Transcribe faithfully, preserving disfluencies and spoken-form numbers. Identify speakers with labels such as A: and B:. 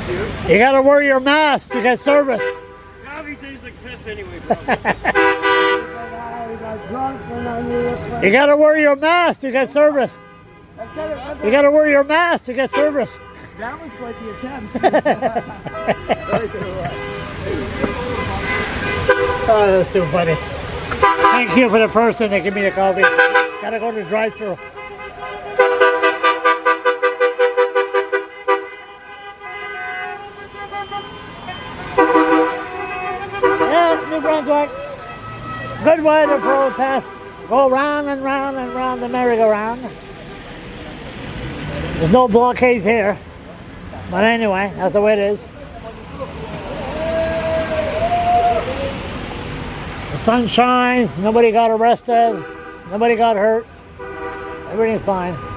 A: You gotta wear your mask to get service.
B: Coffee tastes like piss anyway, bro.
A: You gotta wear your mask to get service. You gotta wear your mask to get service.
C: That was quite the attempt.
A: Oh, that's too funny. Thank you for the person that gave me the coffee. Gotta go to the drive-thru. Yeah, New Brunswick. Good way to protest. Go round and round and round the merry-go-round. There's no blockades here. But anyway, that's the way it is. The sun shines, nobody got arrested, nobody got hurt, everything's fine.